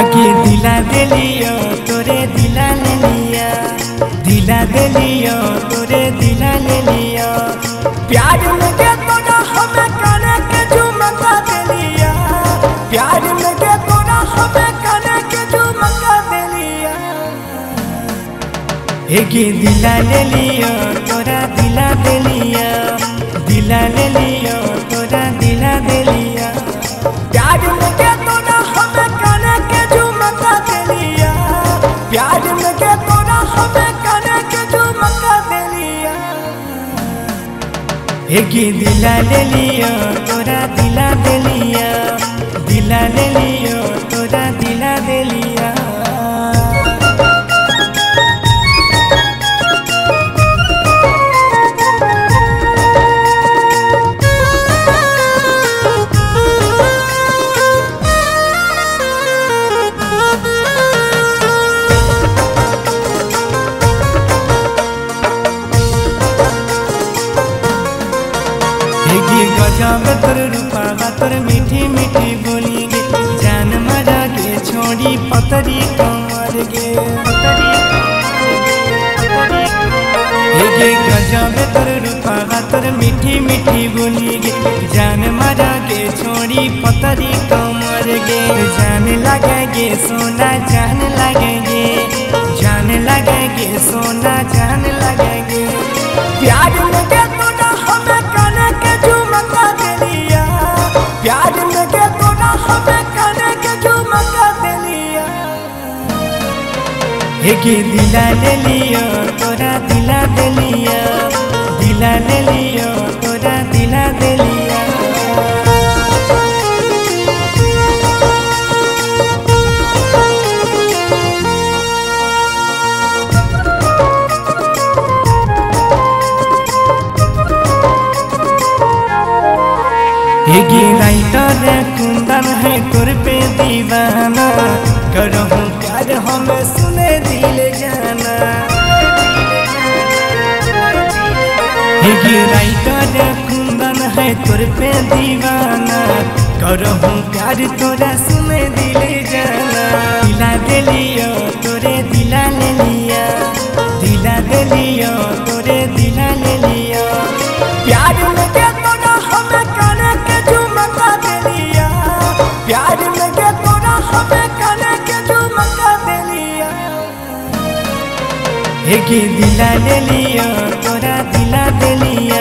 आगे दिला दे लियो तोरे दिला ले लिया, दिला दे लियो तोरे दिला ले लिया। प्यार में के तोरा हमें काने के झुमका दे लिया, प्यार में के तोरा हमें काने के झुमका दे लिया। एके दिला ले लियो तोरा दिला दे लिया, दिला ले लियो तोरा दिला दे लिया। प्यार में के तोरा हमें काने के झुमका दे लिया, प्यार में के तोरा हमें काने के झुमका दे लिया। एके दिला ले लियो तोरा दिला दे लिया, दिला ले लियो तोरा दिला दे लिया। गजब तोर रूपा तोर मीठी मीठी बोली गे, जान मरा के छोड़ी पतरी कमर गे, गजब तोर रूपा तोर मीठी मीठी बोली गे, जान मरा के छोड़ी पतरी कमर गे। जान लगेगे सोना जान लगेगे, जान लगेगे सोना जान लगेगे। प्यार में के तोरा हमें काने के झुमका दे लिया, प्यार में के तोरा हमें काने के झुमका दे लिया। एके दिला ले लियो तोरा दिला दे लिया, दिला ले लियो तोरा दिला दे लिया। एके राइटर कुंदन है तोर पे दीवाना, करहूँ प्यार हमें सुने दिल जाना। एके राइटर कुंदन है तोर पे दीवाना, करहूँ प्यार तोरा सुने दिल जाना। दिला दे लियो तोरे दिला ले लिया, दिला दे लियो तोरे दिला ले लिया। प्यार में के तोरा हमें काने के झुमका दे लिया, प्यार में के तोरा हमें काने के झुमका दे लिया। एके दिला ले लियो तोरा दिला दे लिया,